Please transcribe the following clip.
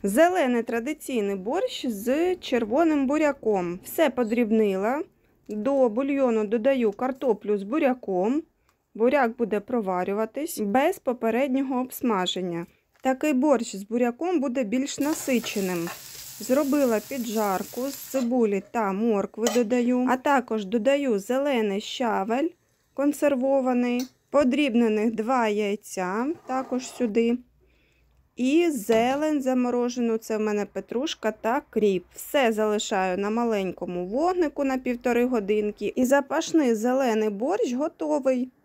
Зелений традиційний борщ з червоним буряком. Все подрібнила. До бульйону додаю картоплю з буряком. Буряк буде проварюватись без попереднього обсмаження. Такий борщ з буряком буде більш насиченим. Зробила піджарку з цибулі та моркви додаю, а також додаю зелений щавель консервований, подрібнених 2 яйця також сюди. І зелень заморожену, це в мене петрушка та кріп. Все залишаю на маленькому вогнику на 1,5 годинки. І запашний зелений борщ готовий.